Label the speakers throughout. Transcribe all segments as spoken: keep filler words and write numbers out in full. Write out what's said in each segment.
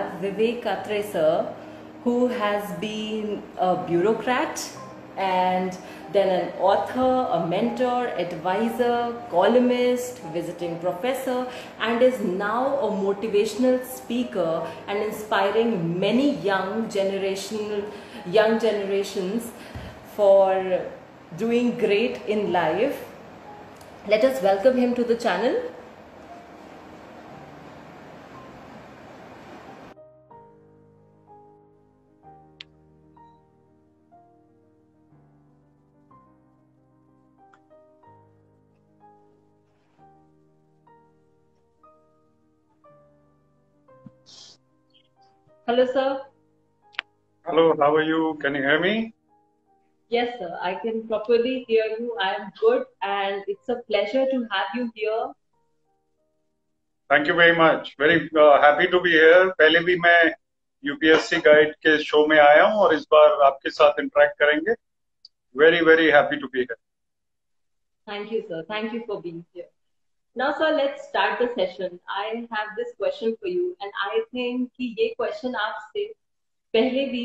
Speaker 1: Vivek Atre sir, who has been a bureaucrat and then an author, a mentor, advisor, columnist, visiting professor, and is now a motivational speaker and inspiring many young generational young generations for doing great in life. Let us welcome him to the channel. Hello, sir.
Speaker 2: Hello, how are you? Can you hear me?
Speaker 1: Yes, sir. I can properly hear you. I am good, and it's a pleasure to have you here.
Speaker 2: Thank you very much. Very uh, happy to be here. पहले भी मैं U P S C guide के show में आया हूँ और इस बार आपके साथ इंटरेक्ट करेंगे. Very very happy to be here.
Speaker 1: Thank you, sir. Thank you for being here. Now, sir, let's start the session. I have this question for you, and I think कि ये question आपसे पहले भी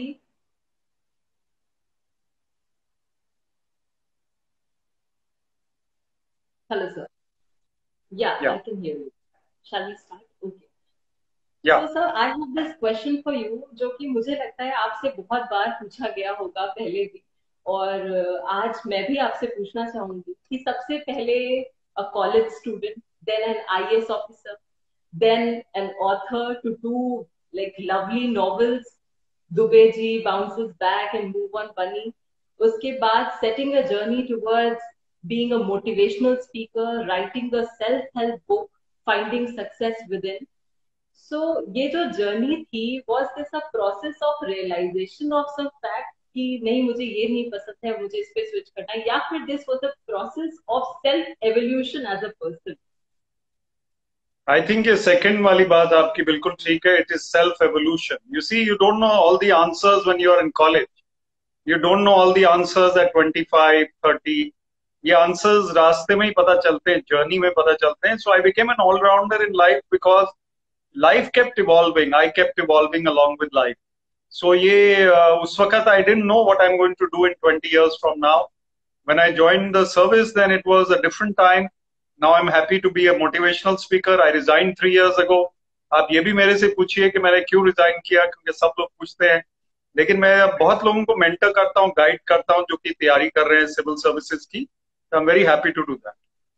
Speaker 1: Hello, sir. Yeah,
Speaker 2: Yeah.
Speaker 1: I can hear you. Shall we start? Okay.
Speaker 2: Yeah.
Speaker 1: So, sir, I have this question for you, जो कि मुझे लगता है आपसे बहुत बार पूछा गया होगा पहले भी, और आज मैं भी आपसे पूछना चाहूंगी कि सबसे पहले a college student, then an I A S officer, then an author to do like lovely novels, Dubey ji, Bounces Back and Move On Bunny. उसके बाद setting a journey towards being a motivational speaker, writing a self-help book, finding success within. So ये जो journey थी, was this a process of realization of some fact कि नहीं मुझे ये नहीं पसंद है, मुझे इस पे स्विच करना है, या फिर this was a process of self evolution as a person?
Speaker 2: I think ये second वाली बात आपकी बिल्कुल ठीक है. It is self evolution. You see, you don't know all the answers when you are in college. You don't know all the answers at twenty-five, thirty. ये answers रास्ते में ही पता चलते हैं, journey में पता चलते हैं. So I became an all rounder in life because life kept evolving. I kept evolving along with life. So ये uh, उस वक्त I didn't know what I'm going to do in twenty years from now. When I joined the service, then it was a different time. Now I'm happy to be a motivational speaker. I resigned three years ago. आप ये भी मेरे से पूछिए कि मैंने क्यों resign किया, क्योंकि सब लोग पूछते हैं. लेकिन मैं बहुत लोगों को मेंटर करता हूँ, गाइड करता हूँ जो कि तैयारी कर रहे हैं सिविल सर्विसेज की. So I'm very happy to do that.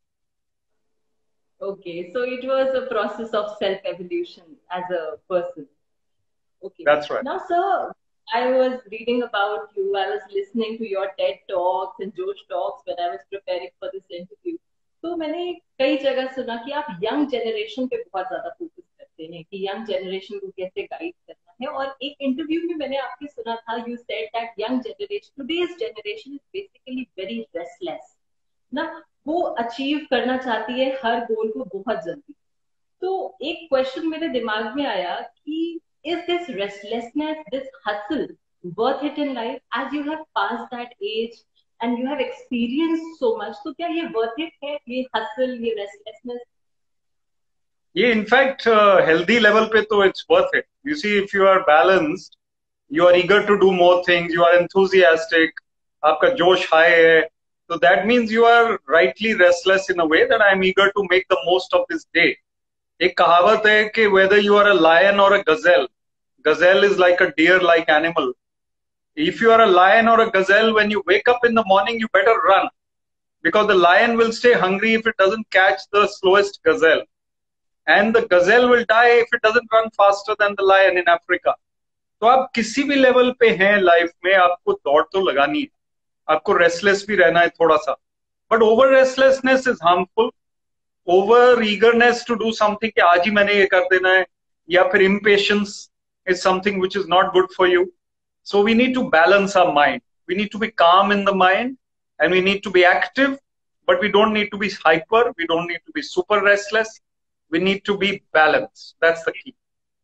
Speaker 1: Okay, so it was a process of self evolution as a person. Okay.
Speaker 2: That's right.
Speaker 1: Now, sir, I was reading about you. I was listening to your TED Talks and Josh Talks when I was preparing for this interview. तो मैंने कई जगह सुना कि आप young generation पे बहुत ज्यादा फोकस करते हैं कि यंग जनरेशन को कैसे गाइड करना है. और एक इंटरव्यू में मैंने आपके सुना था, you said that young generation, today's generation is basically very restless ना, वो अचीव करना चाहती है हर गोल को बहुत जल्दी. तो एक क्वेश्चन मेरे दिमाग में आया कि is this restlessness, this hustle worth it in life as you have passed that age and you have experienced so much? तो क्या ये worth it है, ये hustle, ये restlessness?
Speaker 2: ये इनफैक्ट हेल्दी लेवल पे तो it's worth it. You see, if you are balanced, you are eager to do more things, you are enthusiastic, आपका जोश हाई है, तो that means you are rightly restless in a way that I am eager to make the most of this day. एक कहावत है कि whether you are a lion और a gazelle, gazelle is like a deer like animal. If you are a lion or a gazelle, when you wake up in the morning, you better run, because the lion will stay hungry if it doesn't catch the slowest gazelle, and the gazelle will die if it doesn't run faster than the lion in Africa. तो आप किसी भी level पे हैं life में, आपको दौड़ तो लगानी है, आपको रेस्टलेस भी रहना है थोड़ा सा. But over restlessness is harmful. Over eagerness to do something कि आज ही मैंने ये कर देना है, या फिर impatience is something which is not good for you. So we need to balance our mind. We need to be calm in the mind, and we need to be active, but we don't need to be hyper. We don't need to be super restless. We need to be balanced. That's the key.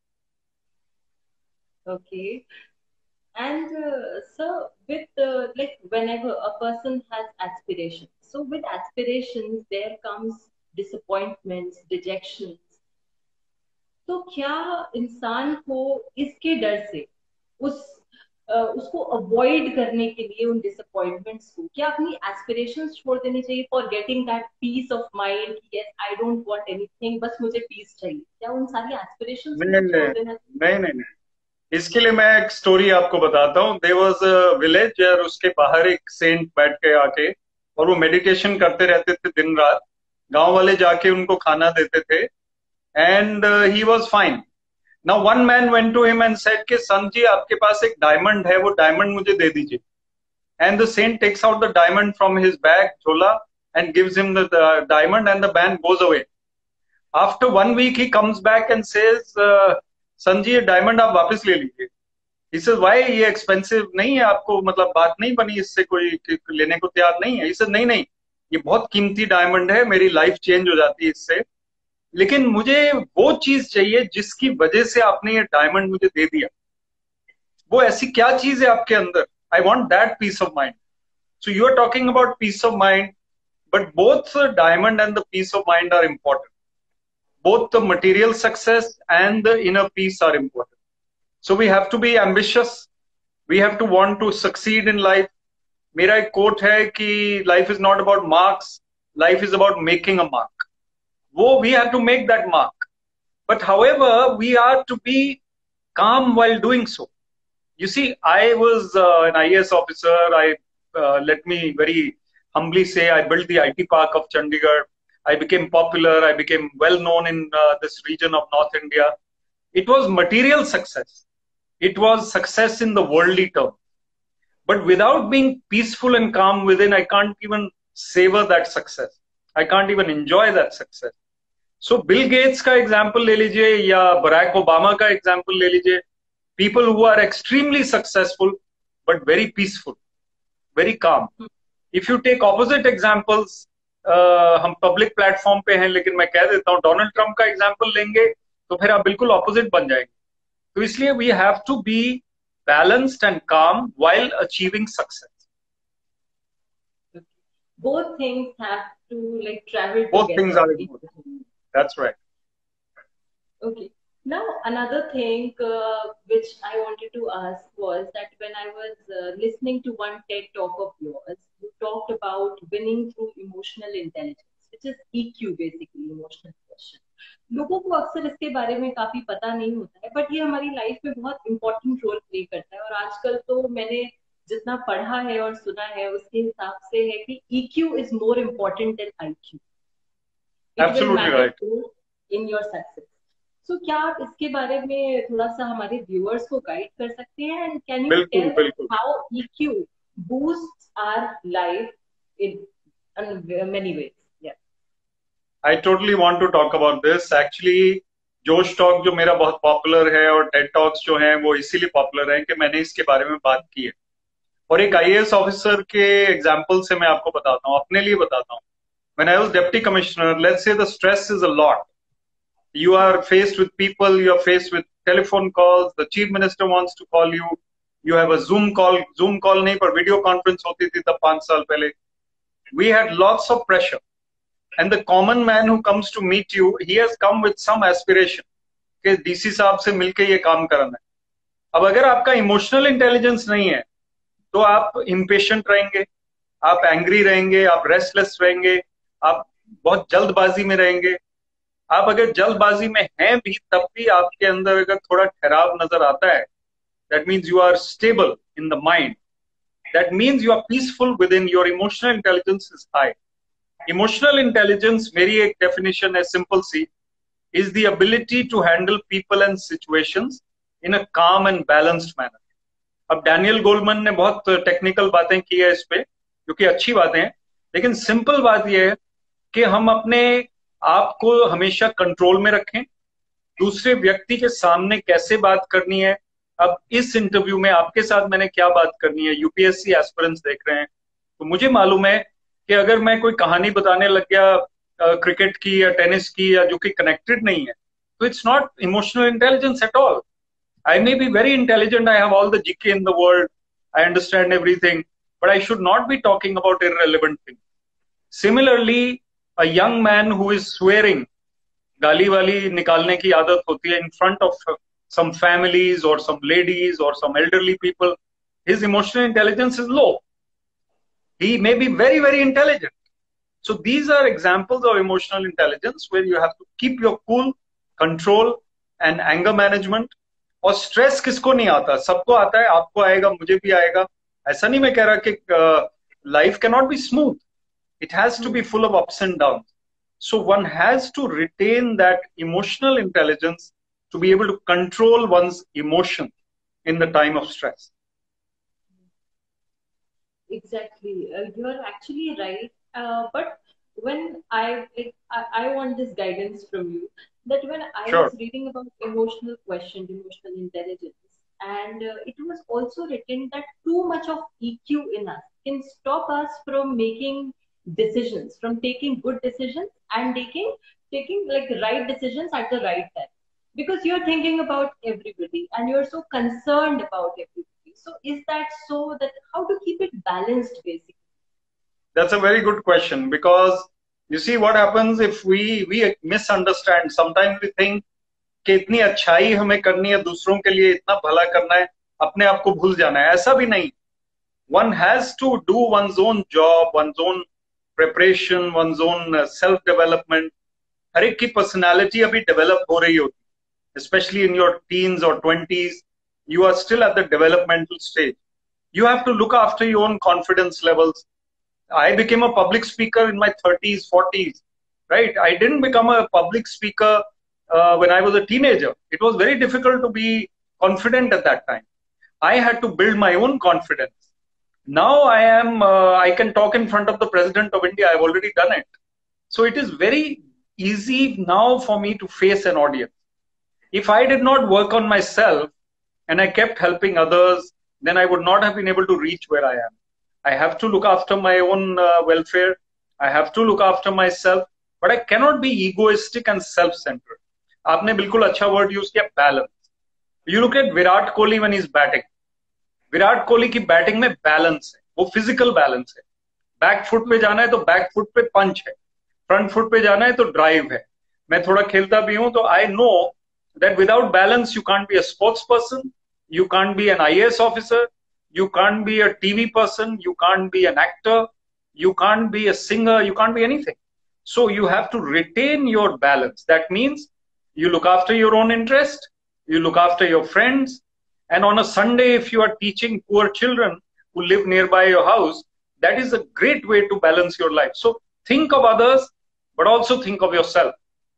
Speaker 1: Okay. And uh, so with uh, like whenever a person has aspirations, so with aspirations there comes disappointments, dejections. तो क्या इंसान को इसके डर से उस अ, उसको avoid करने के लिए उन डिसअपॉइंटमेंट्स को क्या अपनी एस्पिरेशंस छोड़ देनी चाहिए for getting that peace of mind? Yes, I don't want anything, बस मुझे पीस चाहिए। क्या उन सारी एस्पिरेशंस को
Speaker 2: नहीं
Speaker 1: छोड़
Speaker 2: नहीं
Speaker 1: देना चाहिए?
Speaker 2: नहीं नहीं नहीं। इसके लिए मैं एक स्टोरी आपको बताता हूँ। देयर वाज अ विलेज और उसके बाहर एक सेंट बैठ के आके और वो मेडिटेशन करते रहते थे दिन रात। गांव वाले जाके उनको खाना देते थे and he was fine. Now one man went to him and said कि सन जी, आपके पास एक डायमंड है, वो डायमंड मुझे दे दीजिए। And the saint takes out the diamond from his bag झोला and gives him the diamond and the man goes away. After one week he comes back and says, son ji, ये diamond आप वापस ले लीजिए। He says, why? ये expensive नहीं है आपको, मतलब बात नहीं बनी इससे, कोई लेने को तैयार नहीं है। He says, नहीं नहीं, ये बहुत कीमती डायमंड है, मेरी लाइफ चेंज हो जाती है इससे, लेकिन मुझे वो चीज चाहिए जिसकी वजह से आपने ये डायमंड मुझे दे दिया। वो ऐसी क्या चीज है आपके अंदर? I want that peace of mind. So you are talking about peace of mind, but both diamond and the peace of mind are important. Both the material success and the inner peace are important. So we have to be ambitious. We have to want to succeed in life. मेरा एक coat है कि life is not about marks, life is about making a mark. वो we have to make that mark. But however, we are to be calm while doing so. You see, I was uh, an I A S officer. I uh, let me very humbly say, I built the I T park of Chandigarh. I became popular. I became well known in uh, this region of North India. It was material success. It was success in the worldly term. But without being peaceful and calm within, I can't even savor that success. I can't even enjoy that success. So Bill Gates का example ले लीजिए या Barack Obama का example ले लीजिए. People who are extremely successful but very peaceful, very calm. If you take opposite examples, Uh, हम public platform पे हैं, लेकिन मैं कह देता हूं डोनाल्ड ट्रंप का एग्जांपल लेंगे तो फिर आप बिल्कुल ऑपोजिट बन जाएंगे। तो इसलिए we have to be balanced and calm while achieving success.
Speaker 1: Both things have to like travel
Speaker 2: Both things
Speaker 1: together.
Speaker 2: are important. That's right.
Speaker 1: Okay. Now, another thing uh, which I wanted to ask was that when I was uh, listening to one TED talk of yours, you talked about winning through emotional intelligence, which is E Q basically, emotional quotient. लोगों को अक्सर इसके बारे में काफी पता नहीं होता है, बट ये हमारी लाइफ में बहुत इंपॉर्टेंट रोल प्ले करता है। और आजकल तो मैंने जितना पढ़ा है और सुना है उसके हिसाब से है कि E Q is more important than I Q. It
Speaker 2: Absolutely
Speaker 1: will matter
Speaker 2: right.
Speaker 1: in your success. So, क्या आप इसके बारे में थोड़ा सा हमारे व्यूअर्स को गाइड कर सकते हैं? And can you tell how E Q boosts our life in, in many ways? Yeah.
Speaker 2: I totally want to talk about this. Actually, Josh talk जो मेरा बहुत पॉपुलर है और टेड टॉक्स जो हैं वो इसीलिए पॉपुलर हैं कि मैंने इसके बारे में बात की है। और एक आई ए एस ऑफिसर के एग्जाम्पल से मैं आपको बताता हूँ, अपने लिए बताता हूँ। When I was deputy commissioner, let's say the stress is a lot. You are faced with people, you are faced with telephone calls, the chief minister wants to call you, you have a Zoom call, Zoom call नहीं पर video conference होती थी तब पांच साल पहले. We had lots of pressure. And the common man who comes to meet you, he has come with some aspiration कि DC साहब से मिलके ये काम करना है। अब अगर आपका इमोशनल इंटेलिजेंस नहीं है तो आप इम्पेशेंट रहेंगे, आप एंग्री रहेंगे, आप रेस्टलेस रहेंगे, आप बहुत जल्दबाजी में रहेंगे। आप अगर जल्दबाजी में हैं भी तब भी आपके अंदर अगर थोड़ा ठहराव नजर आता है, that means you are stable in the mind, that means you are peaceful within, your emotional intelligence is high. Emotional intelligence, मेरी एक डेफिनेशन है सिंपल सी, is the ability to handle people and situations in a calm and balanced manner. अब Daniel Goleman ने बहुत technical बातें की है इस पे, जो कि अच्छी बातें हैं, लेकिन सिंपल बात यह है कि हम अपने आपको हमेशा कंट्रोल में रखें। दूसरे व्यक्ति के सामने कैसे बात करनी है, अब इस इंटरव्यू में आपके साथ मैंने क्या बात करनी है, यूपीएससी एस्पिरेंट्स देख रहे हैं तो मुझे मालूम है कि अगर मैं कोई कहानी बताने लग गया क्रिकेट की या टेनिस की या जो कि कनेक्टेड नहीं है, तो it's not emotional intelligence at all. I may be very intelligent, I have all the G K in the world, I understand everything, but I should not be talking about irrelevant things. Similarly, a young man who is swearing गाली वाली निकालने की आदत होती है in front of some families or some ladies or some elderly people, his emotional intelligence is low. He may be very, very intelligent. So these are examples of emotional intelligence where you have to keep your cool, control and anger management. और stress किसको नहीं आता? सबको आता है, आपको आएगा, मुझे भी आएगा. ऐसा नहीं मैं कह रहा कि uh, life cannot be smooth. It has to be full of ups and downs. So one has to retain that emotional intelligence to be able to control one's emotion in the time of stress.
Speaker 1: Exactly. Uh, you are actually right. Uh, but when I, like, I I want this guidance from you, that when I
Speaker 2: Sure.
Speaker 1: was reading about emotional quotient, emotional intelligence, and uh, it was also written that too much of E Q in us can stop us from making decisions, from taking good decisions and taking taking like right decisions at the right time. Because you're thinking about everybody and you're so concerned about everybody. So is that so that how to keep it balanced basically?
Speaker 2: That's a very good question, because you see what happens if we we misunderstand. Sometimes we think कि इतनी अच्छाई हमें करनी है, दूसरों के लिए इतना भला करना है, अपने आप को भूल जाना है. ऐसा भी नहीं. One has to do one's own job, one's own preparation, one's own uh, self development. हर एक की पर्सनालिटी अभी डेवलप हो रही होती, especially in your teens or twenties. You are still at the developmental stage. You have to look after your own confidence levels. I became a public speaker in my thirties, forties, right? I didn't become a public speaker uh, when I was a teenager. It was very difficult to be confident at that time. I had to build my own confidence. Now I am, uh, I can talk in front of the President of India. I've already done it. So it is very easy now for me to face an audience. If I did not work on myself and I kept helping others, then I would not have been able to reach where I am. I have to look after my own uh, welfare. I have to look after myself, but I cannot be egoistic and self-centered. आपने बिल्कुल अच्छा word use किया, balance. You look at Virat Kohli when he's batting. Virat Kohli की batting में balance है, वो physical balance है. Back foot पे जाना है तो बैक फुट पे पंच है, फ्रंट फुट पे जाना है तो ड्राइव है. मैं थोड़ा खेलता भी हूं तो I know that without balance you can't be a sports person, you can't be an IAS officer, you can't be a T V person, you can't be an actor, you can't be a singer, you can't be anything. So you have to retain your balance. That means you look after your own interest, you look after your friends, and on a Sunday, if you are teaching poor children who live nearby your house, that is a great way to balance your life. So think of others, but also think of yourself.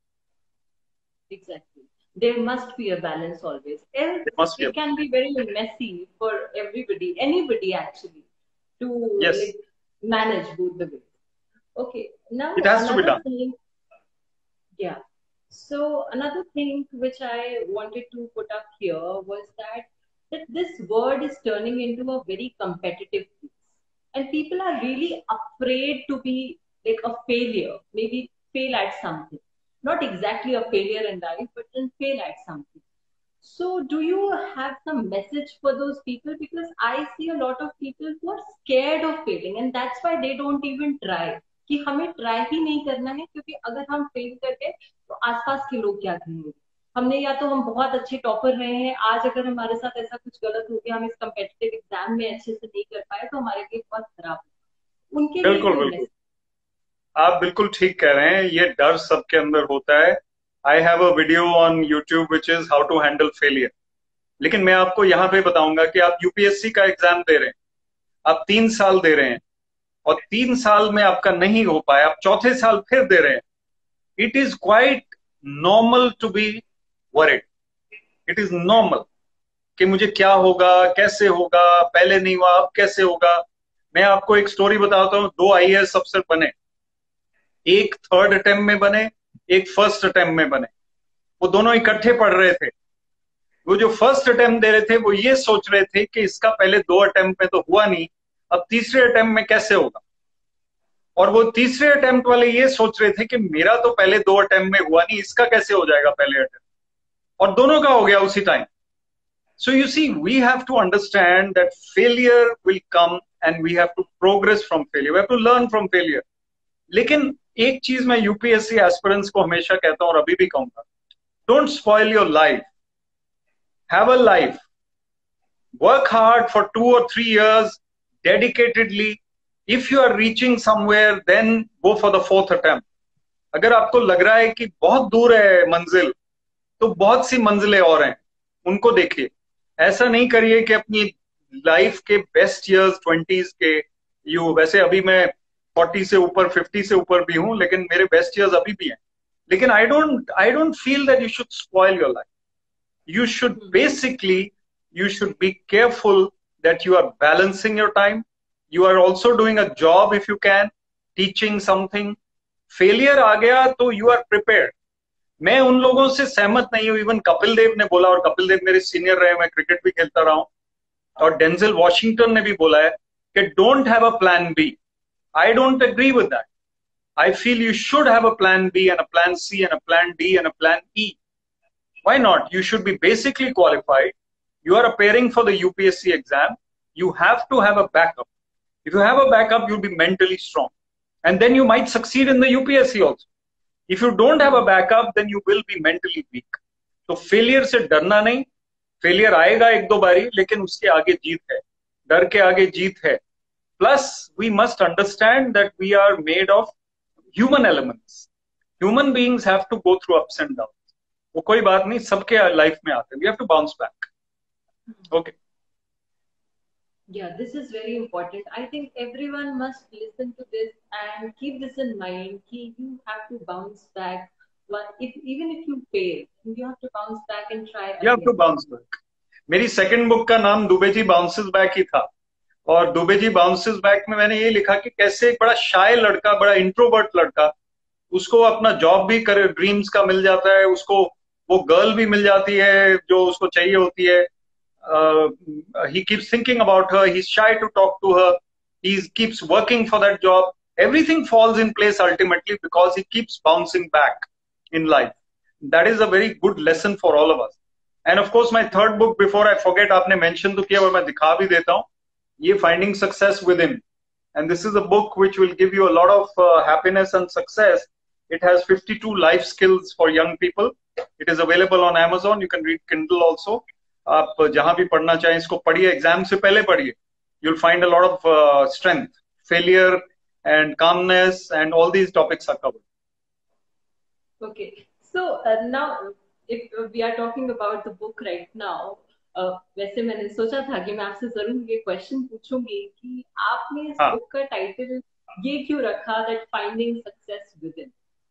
Speaker 1: Exactly. There must be a balance always. Else,
Speaker 2: must be
Speaker 1: it
Speaker 2: a
Speaker 1: can be very messy for everybody, anybody actually, to
Speaker 2: Yes.
Speaker 1: like, manage both the ways. Okay. Now
Speaker 2: It has to be
Speaker 1: another
Speaker 2: done.
Speaker 1: thing. Yeah. So another thing which I wanted to put up here was that that this word is turning into a very competitive place, and people are really afraid to be like a failure, maybe fail at something. Not exactly a failure in life, but then fail at something. So, do you have some message for those people? Because I see a lot of people who are scared of failing, and that's why they don't even try. कि हमें try ही नहीं करना है, क्योंकि अगर हम fail कर गए तो आसपास के लोग क्या कहेंगे. हमने या तो हम बहुत अच्छे टॉपर रहे हैं, आज अगर हमारे साथ ऐसा कुछ गलत हो गया, हम इस कम्पिटिटिव एग्जाम में अच्छे से नहीं कर पाए तो हमारे लिए बहुत खराब है. उनके लिए
Speaker 2: बिल्कुल
Speaker 1: कोई
Speaker 2: बिल्कुल
Speaker 1: message?
Speaker 2: आप बिल्कुल ठीक कह रहे हैं. ये डर सबके अंदर होता है. I have a video on YouTube which is how to handle failure. लेकिन मैं आपको यहाँ पे बताऊंगा कि आप यूपीएससी का एग्जाम दे रहे हैं, आप तीन साल दे रहे हैं और तीन साल में आपका नहीं हो पाया, आप चौथे साल फिर दे रहे हैं. It is quite normal to be worried. It is normal कि मुझे क्या होगा, कैसे होगा, पहले नहीं हुआ अब कैसे होगा. मैं आपको एक स्टोरी बताता हूँ. दो आईएएस अफसर बने, एक थर्ड अटेम्प्ट में बने, एक फर्स्ट अटेम्प्ट में बने. वो दोनों इकट्ठे पढ़ रहे थे. वो जो फर्स्ट अटेम्प्ट दे रहे थे वो ये सोच रहे थे कि इसका पहले दो अटेम्प्ट में तो हुआ नहीं, अब तीसरे अटेम्प्ट में कैसे होगा. और वो तीसरे अटेम्प्ट वाले ये सोच रहे थे कि मेरा तो पहले दो अटेम्प्ट में हुआ नहीं, इसका कैसे हो जाएगा पहले अटेम्प्ट. और दोनों का हो गया उसी time. So you see, we have to understand that failure will come and we have to progress from failure. We have to learn from failure. लेकिन एक चीज मैं यूपीएससी एस्पिरेंट्स को हमेशा कहता हूं और अभी भी कहूंगा, don't spoil your life, have a life, work hard for two और three years dedicatedly. If you are reaching somewhere then go for the fourth attempt. अगर आपको लग रहा है कि बहुत दूर है मंजिल, तो बहुत सी मंजिलें और हैं, उनको देखिए. ऐसा नहीं करिए कि अपनी लाइफ के बेस्ट इयर्स ट्वेंटीज के, यू वैसे अभी मैं फोर्टी से ऊपर फिफ्टी से ऊपर भी हूं, लेकिन मेरे बेस्ट इयर्स अभी भी हैं. लेकिन I don't I don't feel that you should spoil your life. You should basically, you should be careful that you are balancing your time. You are also doing a job if you can, teaching something. Failure आ गया तो you are prepared. मैं उन लोगों से सहमत नहीं हूं, इवन कपिल देव ने बोला, और कपिल देव मेरे सीनियर रहे, मैं क्रिकेट भी खेलता रहा हूं, और डेंजल वॉशिंगटन ने भी बोला है कि don't have a plan B. I don't agree with that. I feel you should have a plan B and a plan C and a plan D and a plan E. Why not? You should be basically qualified. You are appearing for the U P S C exam. You have to have a backup. If you have a backup, you'll be mentally strong. And then you might succeed in the U P S C also. If you don't have a backup, then you will be mentally weak. तो failure से डरना नहीं. Failure आएगा एक दो बारी, लेकिन उसके आगे जीत है. डर के आगे जीत है. Plus, we must understand that we are made of human elements. Human beings have to go through ups and downs. वो कोई बात नहीं, सबके लाइफ में आते हैं. We have to bounce back. Okay.
Speaker 1: Yeah, this is very important. I think everyone must listen to this and keep this in mind. Ki you have to bounce back. But if even if you fail, you have to bounce back and try again.
Speaker 2: You have to bounce back. मेरी second book का नाम Dubey ji bounces back ही था, और Dubey ji bounces back में मैंने ये लिखा कि कैसे एक बड़ा शाय लड़का, बड़ा इंट्रोवर्ट लड़का, उसको अपना जॉब भी करे, ड्रीम्स का मिल जाता है, उसको वो गर्ल भी मिल जाती है जो उसको चाहिए होती है. He keeps thinking about her, he is shy to talk to her, he keeps working for that job. Everything falls in place ultimately because he keeps bouncing back in life. That is a very good lesson for all of us. And of course my third book, before I forget, आपने mention तो किया और मैं दिखा भी देता हूं, ये finding success within. And this is a book which will give you a lot of happiness and success. It has fifty-two life skills for young people. It is available on Amazon. You can read Kindle also. आप जहां भी पढ़ना चाहें इसको पढ़िए, exam से पहले पढ़िए. You'll find a lot of uh, strength, failure and calmness and all these topics are covered.
Speaker 1: Okay. So uh, now if we are talking about the book right now, uh, वैसे मैंने सोचा था कि मैं आपसे जरूर ये क्वेश्चन पूछूंगी कि आपने इस बुक का टाइटल ये क्यों रखा, that finding success within?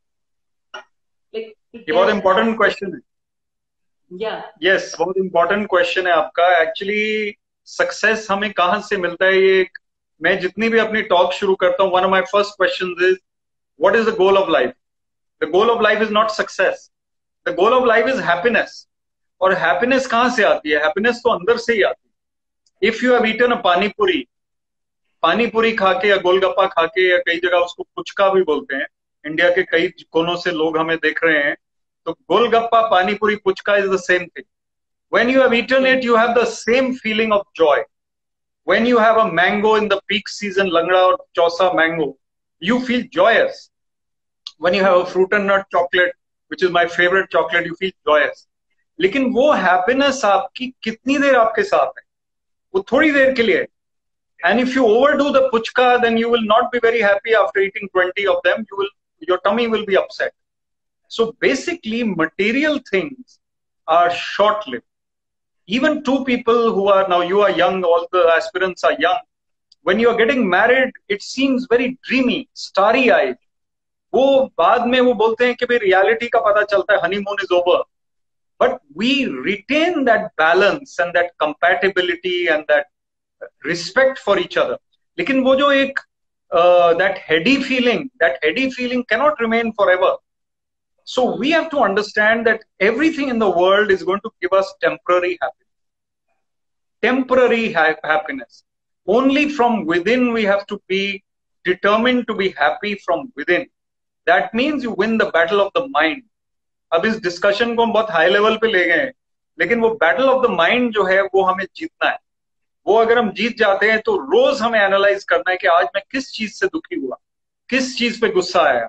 Speaker 2: ये बहुत इंपॉर्टेंट क्वेश्चन है.
Speaker 1: या
Speaker 2: यस, बहुत इंपॉर्टेंट क्वेश्चन है आपका. एक्चुअली सक्सेस हमें कहां से मिलता है, ये मैं जितनी भी अपनी टॉक शुरू करता हूँ, one of my first questions is what is the goal of life. The goal of life is not success. The goal of life is happiness. और हैप्पीनेस कहां से आती है? हैप्पीनेस तो अंदर से ही आती है. If you have eaten a pani puri, पानी पूरी खा के या गोलगप्पा खा के, या कई जगह उसको पुचका भी बोलते हैं, इंडिया के कई कोनों से लोग हमें देख रहे हैं, तो golgappa, panipuri, puchka is the same thing. When you have eaten it, you have the same feeling of joy. When you have a mango in the peak season, langda or chausa mango, you feel joyous. When you have a fruit and nut chocolate, which is my favorite chocolate, you feel joyous. लेकिन वो happiness आपकी कितनी देर आपके साथ है? वो थोड़ी देर के लिए है. And if you overdo the puchka, then you will not be very happy after eating twenty of them. You will, your tummy will be upset. So basically, material things are short-lived. Even two people who are now, you are young, all the aspirants are young. When you are getting married, it seems very dreamy, starry-eyed. वो बाद में वो बोलते हैं कि भाई reality का पता चलता है, honeymoon is over. But we retain that balance and that compatibility and that respect for each other. लेकिन वो जो एक uh, that heady feeling, that heady feeling cannot remain forever. So we have to understand that everything in the world is going to give us temporary happiness. Temporary ha happiness. Only from within we have to be determined to be happy from within. That means you win the battle of the mind. अब इस discussion को हम बहुत high level पे ले गए हैं, लेकिन वो बैटल ऑफ द माइंड जो है वो हमें जीतना है. वो अगर हम जीत जाते हैं तो रोज हमें एनालाइज करना है कि आज मैं किस चीज से दुखी हुआ, किस चीज पे गुस्सा आया,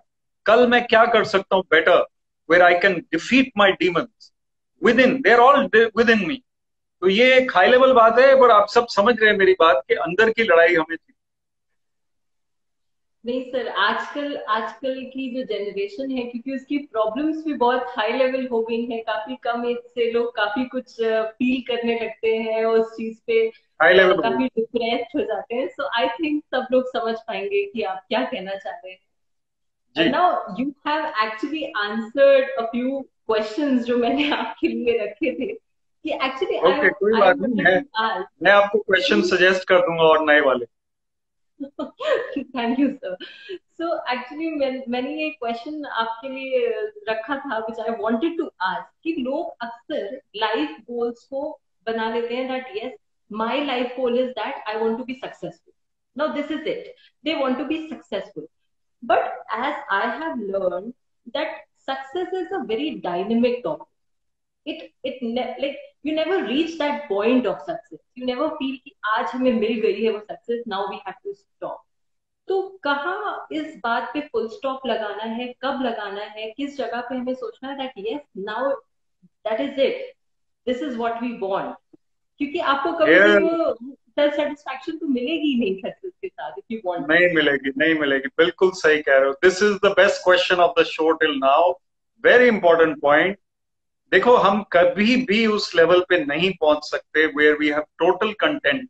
Speaker 2: कल मैं क्या कर सकता हूँ better, where I can defeat my demons within, they are all within me. तो ये एक हाई लेवल बात है, पर आप सब समझ रहे हैं मेरी बात के अंदर की लड़ाई हमें थी।
Speaker 1: नहीं सर, आजकल आजकल की जो जनरेशन है, क्योंकि उसकी प्रॉब्लम्स भी बहुत हाई लेवल हो गई हैं, काफी कम एज से लोग काफी कुछ फील करने लगते हैं और उस चीज पे
Speaker 2: हाई
Speaker 1: अ,
Speaker 2: लेवल हो
Speaker 1: काफी डिप्रेस्ड हो जाते हैं। सो आई थिंक सब लोग समझ पाएंगे कि आप क्या कहना चाह रहे हैं।
Speaker 2: जी।
Speaker 1: Now you have actually answered a few questions जो मैंने आपके लिए रखे थे, कि एक्चुअली आई
Speaker 2: ओके, कोई
Speaker 1: आई
Speaker 2: बात नहीं
Speaker 1: वांटेड
Speaker 2: है,
Speaker 1: टू आस्क।
Speaker 2: मैं आपको क्वेश्चन सजेस्ट कर दूंगा और नए वाले।
Speaker 1: Thank you sir. So actually मैंने ये क्वेश्चन आपके लिए रखा था, which I wanted to ask, कि लोग अक्सर लाइफ गोल्स को बना लेते हैं that yes, my life goal is that I want to be successful, now this is it, they want to be successful. But as I have learn that success is a very dynamic topic. it it ne- like you never reach that point of success, you never feel कि आज हमें मिल गई है वो success, now we have to stop. तो कहाँ इस बात पे फुल स्टॉप लगाना है, कब लगाना है, किस जगह पे हमें सोचना है that yes now that is it, this is what we want. क्योंकि आपको कभी भी
Speaker 2: ये
Speaker 1: वो सेल्फ सेटिस्फैक्शन तो मिलेगी ही नहीं सक्सेस के साथ, इफ यू वांट
Speaker 2: नहीं मिलेगी, नहीं मिलेगी, बिल्कुल सही कह रहे हो। This is the best question of the show till now, very important point. देखो, हम कभी भी उस लेवल पे नहीं पहुंच सकते where we have total contentment.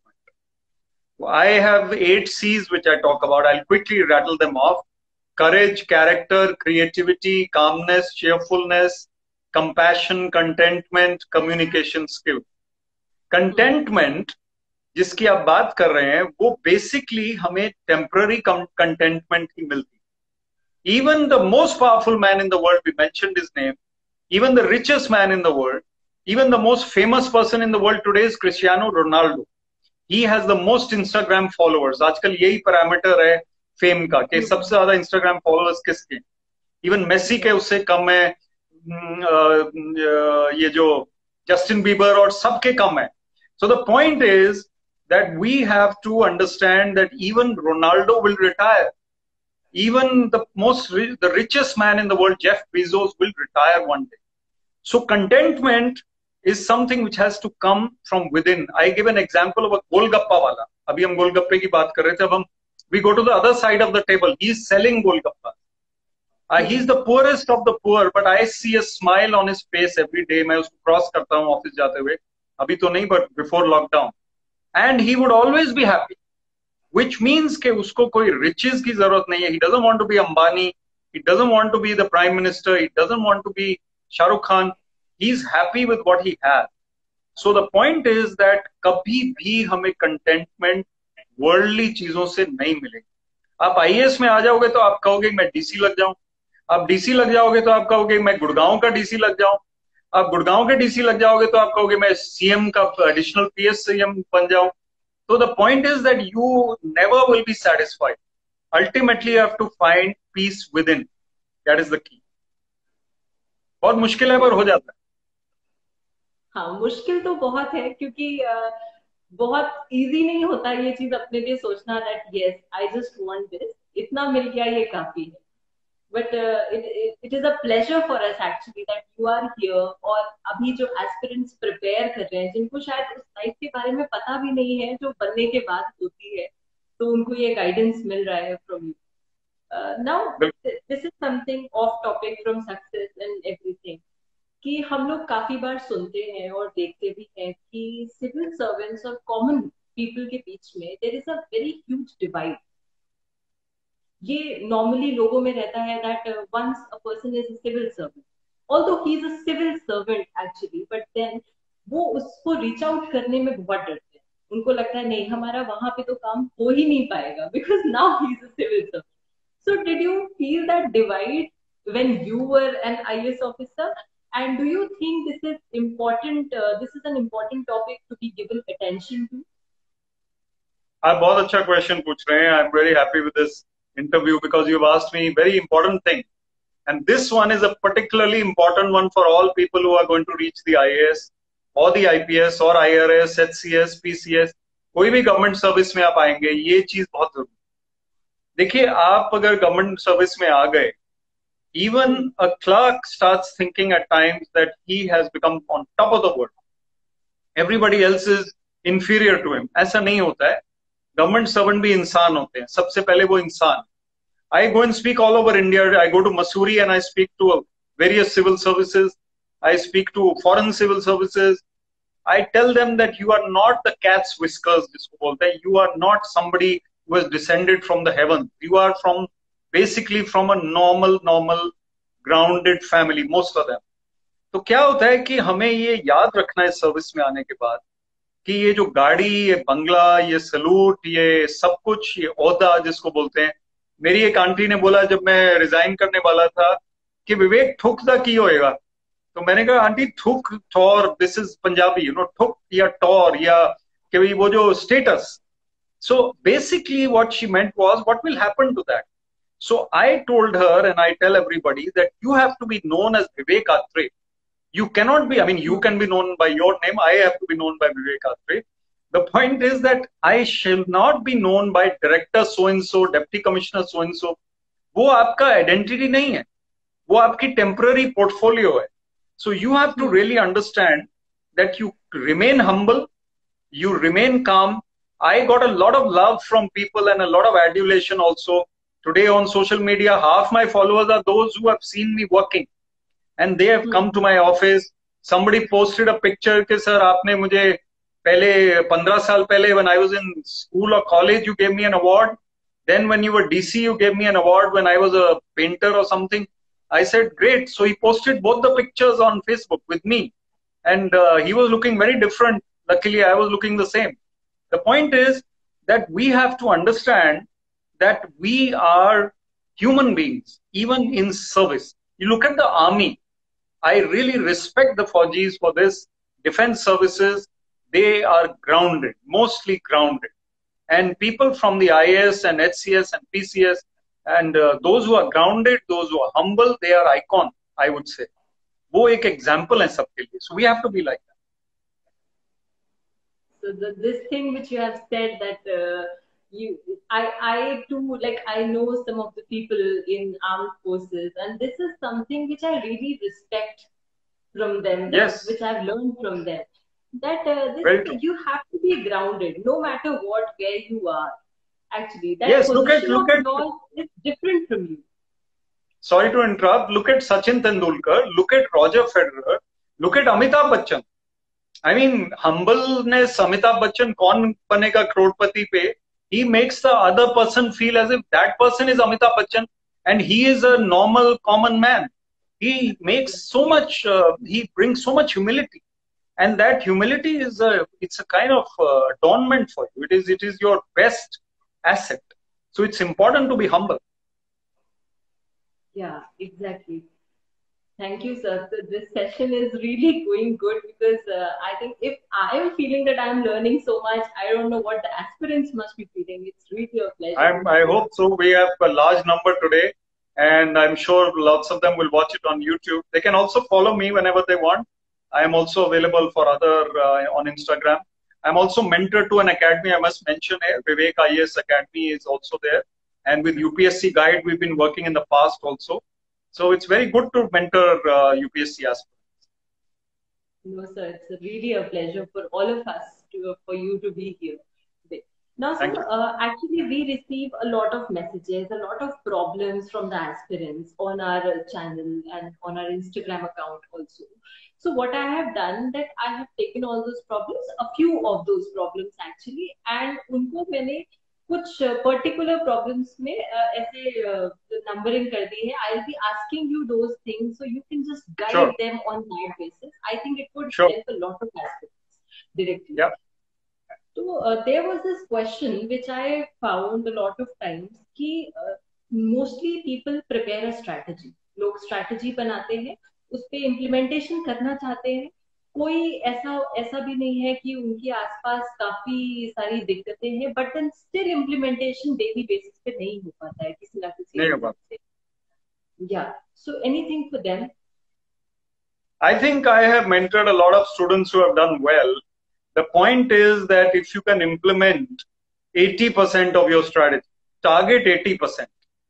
Speaker 2: I have eight C's which I talk about. I'll quickly rattle them off. Courage, character, creativity, calmness, cheerfulness, compassion, contentment, communication skill. Contentment जिसकी आप बात कर रहे हैं वो बेसिकली हमें टेम्पररी कंटेंटमेंट ही मिलती। Even the most powerful man in the world, we mentioned his name, even the richest man in the world, even the most famous person in the world today is Cristiano Ronaldo. He has the most Instagram followers. आजकल यही parameter है fame का कि सबसे ज्यादा Instagram followers किसके। Even Messi के उससे कम है, ये जो जस्टिन बीबर और सबके कम है। So the point is that we have to understand that even Ronaldo will retire. Even the most, the richest man in the world, Jeff Bezos, will retire one day. So contentment is something which has to come from within. I give an example of a golgappa wala. Abhi hum golgappe ki baat kar rahe the, ab hum, we go to the other side of the table. He is selling golgappa. Uh, he is the poorest of the poor, but I see a smile on his face every day. मैं उसको cross करता हूँ office जाते हुए, अभी तो नहीं, but before lockdown. And he would always be happy, which means कि उसको कोई riches की जरूरत नहीं है. He doesn't want to be Ambani, he doesn't want to be the prime minister, he doesn't want to be Shah Rukh Khan. He's happy with what he has. So the point is that कभी भी हमें contentment worldly चीजों से नहीं मिलेगी। आप आई A S में आ जाओगे तो आप कहोगे मैं डीसी लग जाऊं, आप डीसी लग जाओगे तो आप कहोगे मैं गुड़गांव का डीसी लग जाऊं, आप गुड़गांव के डीसी लग जाओगे तो आप कहोगे मैं सीएम का एडिशनल पीएस सीएम बन जाऊं। तो the point is that you never will be satisfied, ultimately you have to find peace within, that is the key. बहुत मुश्किल है पर हो जाता है।
Speaker 1: हाँ, मुश्किल तो बहुत है, क्योंकि अ, बहुत इजी नहीं होता ये चीज अपने लिए सोचना that yes I just want this, इतना मिल गया ये काफी है। But it is a pleasure for us actually that you are here, और अभी जो एस्पिरेंट्स प्रिपेयर कर रहे हैं, जिनको शायद उस लाइफ के बारे में पता भी नहीं है जो बनने के बाद होती है, तो उनको ये गाइडेंस मिल रहा है from you. Now this is something off topic from success and everything, कि हम लोग काफी बार सुनते हैं और देखते भी हैं कि सिविल सर्वेंट्स और कॉमन पीपल के बीच में there is a very huge divide. ये नॉर्मली लोगों में रहता है that once a person is a civil servant, although he is a civil servant actually, but then वो उसको रीच आउट करने में बहुत डरते हैं। उनको लगता है नहीं, हमारा वहां पे तो काम हो ही नहीं पाएगा, because now he is a civil servant. So did you feel that divide when you were an I A S officer? And do you think this is important? Uh, this is an important topic to be given attention to?
Speaker 2: आप बहुत अच्छा question पूछ रहे हैं। I am very happy with this interview because you asked me very important thing, and this one is a particularly important one for all people who are going to reach the I A S और the I P S और I R S, H C S, P C S, कोई भी government service में आप आएंगे, ये चीज बहुत जरूरी। देखिए, आप अगर गवर्नमेंट सर्विस में आ गए Even a clerk starts thinking at times that he has become on top of the world. Everybody else is inferior to him. ऐसा नहीं होता है. Government servant भी इंसान होते हैं. सबसे पहले वो इंसान. I go and speak all over India. I go to Mussoorie and I speak to various civil services. I speak to foreign civil services. I tell them that you are not the cat's whiskers, जिसको बोलते हैं. You are not somebody who has descended from the heavens. You are from basically from a normal, normal, grounded family, most of them. तो क्या होता है कि हमें ये याद रखना है सर्विस में आने के बाद कि ये जो गाड़ी, ये बंगला, ये सलूट, ये सब कुछ, ये ओहदा जिसको बोलते हैं. मेरी एक आंटी ने बोला जब मैं रिजाइन करने वाला था कि विवेक ठुकदा की होएगा. तो मैंने कहा आंटी ठुक ठौर, this is Punjabi, you know, ठुक या टौर या कि भाई वो जो status. So basically what she meant was what will happen to that. So I told her and I tell everybody that you have to be known as Vivek Atre. You cannot be, I mean, you can be known by your name. I have to be known by Vivek Atre. The point is that I shall not be known by director so-and-so, deputy commissioner so-and-so. वो आपका identity नहीं है. वो आपकी temporary portfolio है. So you have to really understand that you remain humble, you remain calm. I got a lot of love from people and a lot of adulation also. Today on social media, half my followers are those who have seen me working. And they have come to my office. Somebody posted a picture कि sir आपने मुझे पहले पंद्रह साल पहले when I was in school or college you gave me an award. Then when you were D C you gave me an award when I was a painter or something. I said great. So he posted both the pictures on Facebook with me, and uh, he was looking very different. Luckily I was looking the same. The point is that we have to understand that we are human beings even in service. You look at the army. I really respect the Fauji's for this. Defense services, they are grounded, mostly grounded. And people from the I A S and H C S and P C S, and uh, those who are grounded, those who are humble, they are icon, I would say. वो एक example है सबके लिए. So we have to be like that.
Speaker 1: So the, this thing which you have said that uh, you, I, I too, like I know some of the people in armed forces, and this is something which I really respect from them, that,
Speaker 2: Yes.
Speaker 1: which I've learned from them. That uh, this, you have to be grounded, no matter what, where you are. Actually, that
Speaker 2: yes, look at look at
Speaker 1: yours is different from you.
Speaker 2: Sorry to interrupt. Look at Sachin Tendulkar. Look at Roger Federer. Look at Amitabh Bachchan. I mean, humbleness. Amitabh Bachchan कौन बनेगा करोड़पति पे? He makes the other person feel as if that person is Amitabh Bachchan and he is a normal common man. He makes so much. Uh, he brings so much humility, and that humility is a it's a kind of uh, adornment for you. It is it is your best asset. So it's important to be humble.
Speaker 1: Yeah, exactly. Thank you, sir. So this session is really going good because uh, I think if I am feeling that I'm learning so much, I don't know what the aspirants must be feeling. It's really a pleasure.
Speaker 2: I'm, I hope so. We have a large number today, and I'm sure lots of them will watch it on YouTube. They can also follow me whenever they want. I am also available for other uh, on Instagram. I'm also mentor to an academy. I must mention here, Vivek I A S Academy is also there. And with U P S C Guide, we've been working in the past also. So it's very good to mentor uh, U P S C aspirants.
Speaker 1: No, sir, it's really a pleasure for all of us to, for you to be here today. Now, sir, uh, actually, we receive a lot of messages, a lot of problems from the aspirants on our channel and on our Instagram account also. So what I have done that I have taken all those problems, a few of those problems actually, and उनको मैंने कुछ particular problems में uh, ऐसे uh, numbering कर दी है. I'll be asking you those things so you can just guide sure. them on that basis. I think it would sure. help a lot of aspects directly.
Speaker 2: Yeah.
Speaker 1: So uh, there was this question which I found a lot of times कि uh, mostly people prepare a strategy. लोग strategy बनाते हैं, उस पे implementation करना चाहते हैं. कोई ऐसा ऐसा भी नहीं है कि उनके आसपास काफी सारी दिक्कतें हैं, but then still implementation daily basis पे नहीं हो पाता है किसी ना किसी
Speaker 2: नहीं हो पाता.
Speaker 1: Yeah. So anything for them?
Speaker 2: I think I have mentored a lot of students who have done well. The point is that if you can implement eighty percent of your strategy, target eighty percent,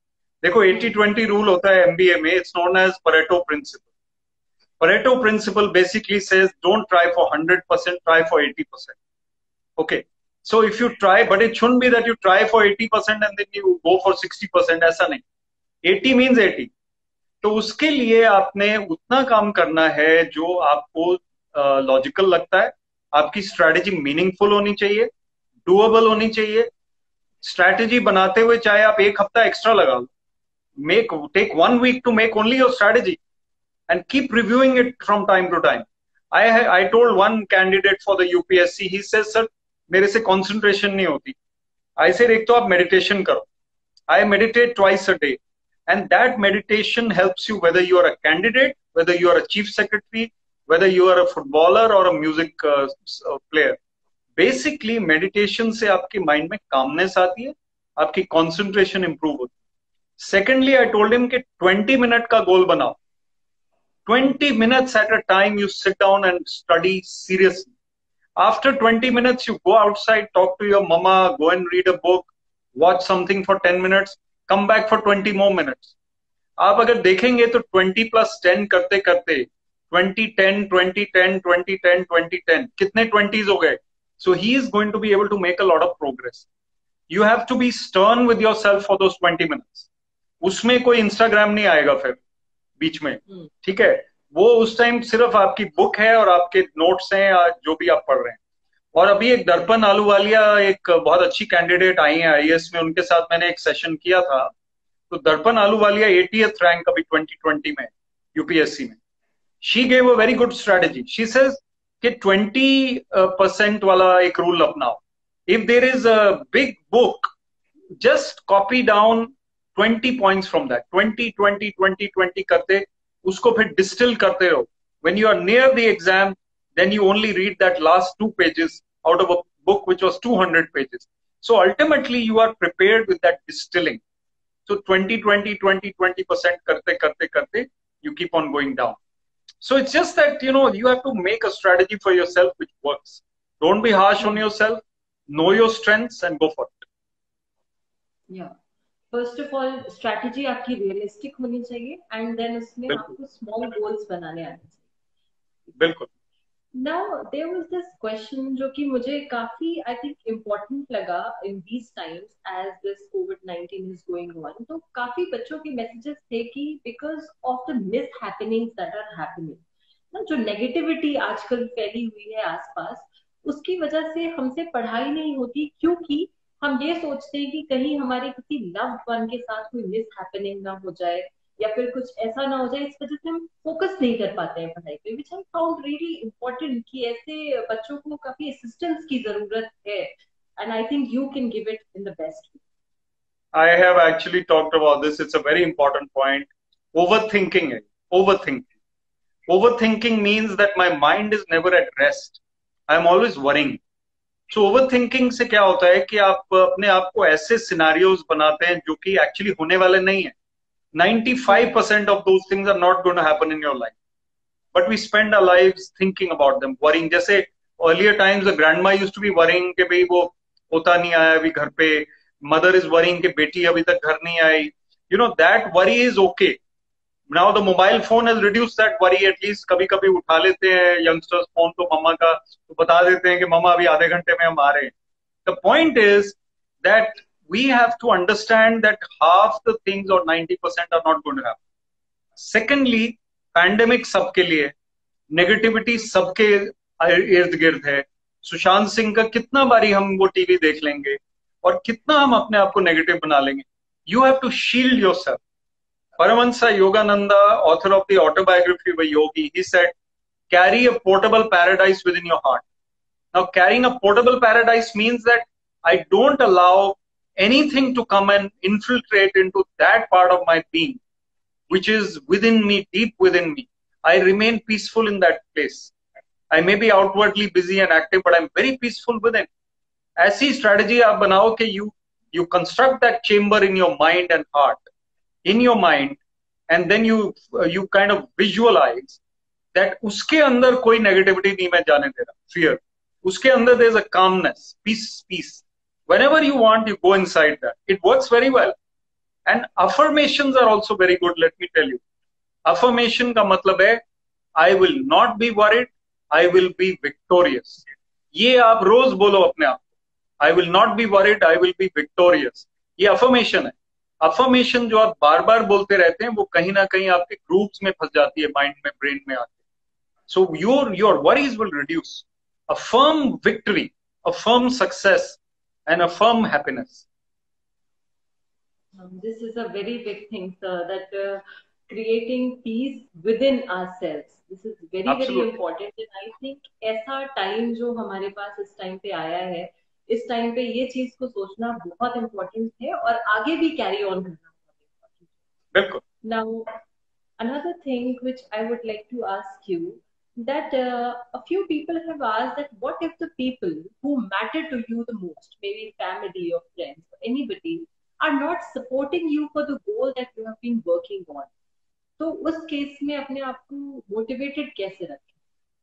Speaker 2: देखो eighty twenty rule होता है MBA में, it's known as Pareto principle. Pareto principle basically says don't try for one hundred percent, try for eighty percent. Okay. So if you try, but it shouldn't be that you try for eighty percent and then you go for sixty percent. ऐसा नहीं. eighty means eighty. तो उसके लिए आपने उतना काम करना है जो आपको लॉजिकल uh, लगता है. आपकी स्ट्रैटेजी मीनिंगफुल होनी चाहिए, डूएबल होनी चाहिए. स्ट्रैटेजी बनाते हुए चाहे आप एक हफ्ता एक्स्ट्रा लगा लो, make take one week to make only your strategy and keep reviewing it from time to time. I I told one candidate for the U P S C, he says, sir, मेरे से concentration नहीं होती. I said, एक तो आप meditation करो. I meditate twice a day, and that meditation helps you whether you are a candidate, whether you are a chief secretary, whether you are a footballer or a music uh, player. Basically, meditation से आपकी mind में calmness आती है, आपकी concentration improve होती है. Secondly, I told him कि twenty minute का goal बनाओ. twenty minutes at a time you sit down and study seriously. After twenty minutes, you go outside, talk to your mama, go and read a book, watch something for ten minutes, come back for twenty more minutes. आप अगर देखेंगे तो twenty plus ten करते करते twenty ten twenty ten twenty ten twenty ten कितने twenties हो गए. So he is going to be able to make a lot of progress. You have to be stern with yourself for those twenty minutes. उसमें कोई Instagram नहीं आएगा फिर बीच में, ठीक है. वो उस टाइम सिर्फ आपकी बुक है और आपके नोट्स हैं जो भी आप पढ़ रहे हैं. और अभी एक दर्पण आलूवालिया एक बहुत अच्छी कैंडिडेट आई है आईएएस में, उनके साथ मैंने एक सेशन किया था. तो दर्पण आलूवालिया एटीएथ रैंक अभी ट्वेंटी ट्वेंटी में यूपीएससी में. She gave a very good strategy. She says कि ट्वेंटी परसेंट वाला एक रूल अपनाओ. If there is a big book, just copy down twenty points from that. twenty twenty twenty twenty करते उसको फिर distil करते रहो. When you are near the exam, then you only read that last two pages out of a book which was two hundred pages. So ultimately you are prepared with that distilling. So twenty twenty twenty twenty percent करते करते करते you keep on going down. So it's just that, you know, you have to make a strategy for yourself which works. Don't be harsh on yourself. Know your strengths and go for it.
Speaker 1: Yeah. First of all strategy आपकी realistic होनी चाहिए and then उसमें आपको small goals बनाने आने चाहिए.
Speaker 2: बिल्कुल.
Speaker 1: Now there was this question जो कि मुझे काफी आई थिंक इम्पोर्टेंट लगा in these times as this covid nineteen is going on. तो काफी बच्चों के मैसेजेस थे कि because of the mishappenings that are happening ना, जो नेगेटिविटी आजकल फैली हुई है आसपास, उसकी वजह से हमसे पढ़ाई नहीं होती क्योंकि हम ये सोचते हैं कि कहीं हमारे किसी लव्ड वन के साथ कोई मिस हैपनिंग ना हो जाए या फिर कुछ ऐसा ना हो जाए. इस वजह से हम फोकस नहीं कर पाते हैं पढ़ाई पे, which I found really important कि ऐसे बच्चों को काफी असिस्टेंस की जरूरत है and I think you can give it in the best.
Speaker 2: I have actually talked about this. It's a very important point. Overthinking है. Overthinking. Overthinking means that my mind is never at rest. I am always worrying. So overthinking से क्या होता है कि आप अपने आप को ऐसे सिनारियोज बनाते हैं जो कि एक्चुअली होने वाले नहीं है. ninety-five percent of those things are not going to happen in your life, but we spend our lives thinking about them, worrying. जैसे earlier times the grandma used to be worrying कि भाई वो पोता नहीं आया अभी घर पे, mother is worrying कि बेटी अभी तक घर नहीं आई. You know, that worry is okay. Now the mobile phone has reduced that worry. At least कभी कभी उठा लेते हैं youngsters फोन तो मम्मा का, तो बता देते हैं कि मम्मा अभी आधे घंटे में हम आ रहे हैं. The point is that we have to understand that half the things or ninety percent are not going to happen. Secondly, pandemic सबके लिए, negativity सबके इर्द गिर्द है. सुशांत सिंह का कितना बारी हम वो टीवी देख लेंगे और कितना हम अपने आप को नेगेटिव बना लेंगे. You have to shield yourself. Paramahansa Yogananda, author of the autobiography of a yogi, he said, carry a portable paradise within your heart. Now, carrying a portable paradise means that I don't allow anything to come and infiltrate into that part of my being, which is within me, deep within me. I remain peaceful in that place. I may be outwardly busy and active, but I'm very peaceful within. ऐसी strategy आप बनाओ कि you, you construct that chamber in your mind and heart. In your mind, and then you uh, you kind of visualize that उसके अंदर कोई negativity नहीं मैं जाने दे रहा, fear. उसके अंदर there's a calmness, peace, peace. Whenever you want, you go inside that. It works very well. And affirmations are also very good. Let me tell you, affirmation का मतलब है I will not be worried, I will be victorious. ये आप रोज बोलो अपने आप को, I will not be worried, I will be victorious. ये अफर्मेशन है. अफर्मेशन जो आप बार बार बोलते रहते हैं वो कहीं ना कहीं आपके ग्रुप्स में फंस जाती है, माइंड में, ब्रेन में आके. So your your worries will reduce. Affirm victory, affirm success and affirm happiness.
Speaker 1: Um, this is a very big thing, sir, that uh, creating peace within ourselves. This is very, very
Speaker 2: Absolutely.
Speaker 1: important. And I think ऐसा time जो हमारे पास इस time पे आया है, इस time पे ये चीज को सोचना बहुत इम्पोर्टेंट है और आगे भी कैरी ऑन करना बहुत इम्पोर्टेंट है.
Speaker 2: बिल्कुल.
Speaker 1: Now, another thing which I would like to ask you, that uh, a few people have asked that what if the people who matter to you the most, maybe family or friends or anybody, are not supporting you for the goal that you have been working on. तो उस case में अपने आप को motivated कैसे रखें?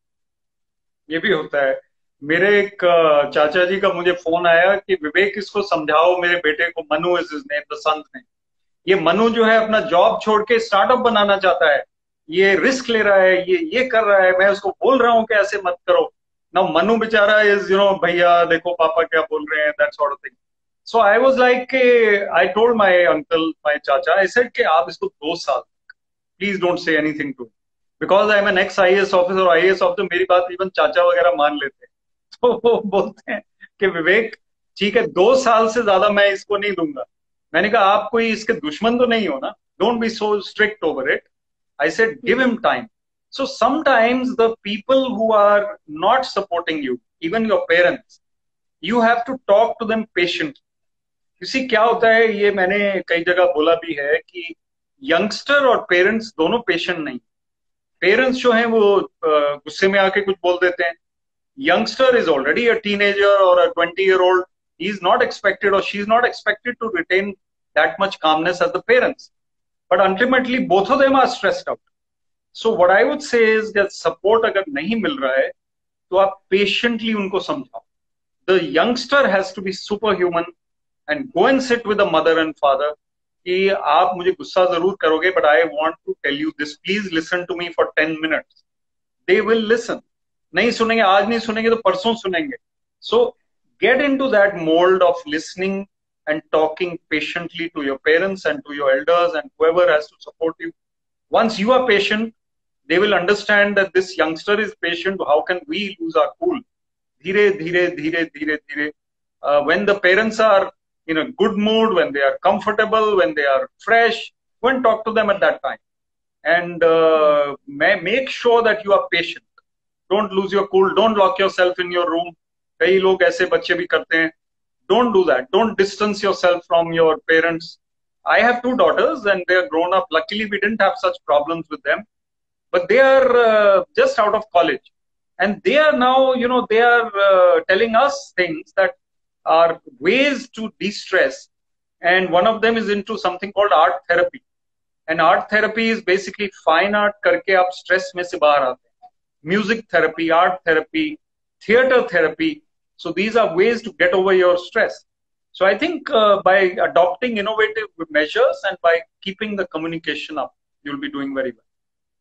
Speaker 2: ये भी होता है. मेरे एक अ, चाचा जी का मुझे फोन आया कि विवेक इसको समझाओ, मेरे बेटे को, Manu is his name, the संत ने. ये मनु जो है अपना जॉब छोड़ के स्टार्टअप बनाना चाहता है, ये रिस्क ले रहा है, ये ये कर रहा है, मैं उसको बोल रहा हूँ कि ऐसे मत करो ना. मनु बेचारा इज यू नो, भैया देखो पापा क्या बोल रहे हैं, that sort of thing. So I was like, I told my uncle, my chacha, I said कि आप इसको दो साल please don't say anything to, because I am an ex I A S officer. I A S officer मेरी बात even चाचा वगैरह मान लेते हैं. तो वो बोलते हैं कि विवेक ठीक है, दो साल से ज्यादा मैं इसको नहीं दूंगा. मैंने कहा आप कोई इसके दुश्मन तो नहीं हो ना, don't be so strict over it. I said give him time. So sometimes the people who are not supporting you, even your parents, you have to talk to them patiently. इसी क्या होता है, ये मैंने कई जगह बोला भी है कि यंगस्टर और पेरेंट्स दोनों पेशेंट नहीं. पेरेंट्स जो हैं वो गुस्से में आके कुछ बोल देते हैं. Youngster is already a teenager और a twenty year old. He is not expected और she is not expected to retain that much calmness as the parents, but ultimately both of them are stressed out. So what I would say is that support अगर नहीं मिल रहा है तो आप patiently उनको समझाओ. The youngster has to be superhuman and go and sit with the mother and father कि आप मुझे गुस्सा जरूर करोगे, but I want to tell you this, please listen to me for ten minutes. They will listen. नहीं सुनेंगे, आज नहीं सुनेंगे तो परसों सुनेंगे. So get into that mold of listening and talking patiently to your parents and to your elders and whoever has to support you. Once you are patient, they will understand that this youngster is patient. How can we lose our cool? Dhire, dhire, dhire, dhire, dhire. Uh, when the parents are in a good mood, when they are comfortable, when they are fresh, go and talk to them at that time. And uh, make sure that you are patient. Don't lose your cool. Don't lock yourself in your room. कई लोग ऐसे बच्चे भी करते हैं. Don't do that. Don't distance yourself from your parents. I have two daughters and they are grown up. Luckily, we didn't have such problems with them. But they are uh, just out of college. And they are now, you know, they are uh, telling us things that are ways to de-stress. And one of them is into something called art therapy. And art therapy is basically fine art करके आप stress में से बाहर आते हैं. Music therapy, art therapy, theater therapy. So these are ways to get over your stress. So I think uh, by adopting innovative measures and by keeping the communication up, you'll be doing very well.